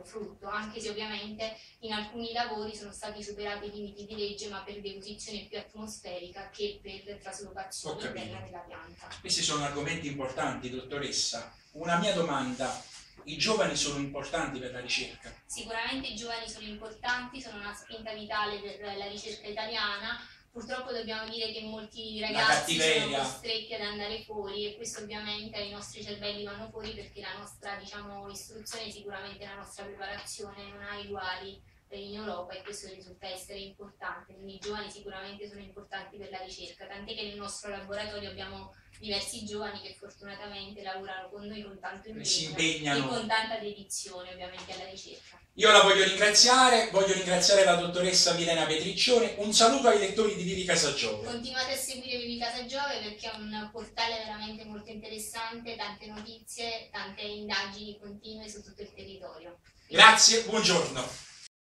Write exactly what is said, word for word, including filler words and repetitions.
frutto, anche se ovviamente in alcuni lavori sono stati superati i limiti di legge, ma per deposizione più atmosferica che per traslocazione interna della pianta. Questi sono argomenti importanti, dottoressa. Una mia domanda: i giovani sono importanti per la ricerca? Sicuramente i giovani sono importanti, sono una spinta vitale per la ricerca italiana. Purtroppo dobbiamo dire che molti ragazzi sono costretti ad andare fuori, e questo ovviamente i nostri cervelli vanno fuori perché la nostra, diciamo, istruzione, sicuramente la nostra preparazione non ha uguali in Europa, e questo risulta essere importante. Quindi i giovani sicuramente sono importanti per la ricerca, tant'è che nel nostro laboratorio abbiamo diversi giovani che fortunatamente lavorano con noi con tanto impegno e con tanta dedizione ovviamente alla ricerca. Io la voglio ringraziare, voglio ringraziare la dottoressa Milena Petriccione. Un saluto ai lettori di Vivi Casa Giove. Continuate a seguire Vivi Casa Giove perché è un portale veramente molto interessante, tante notizie, tante indagini continue su tutto il territorio. Grazie, buongiorno.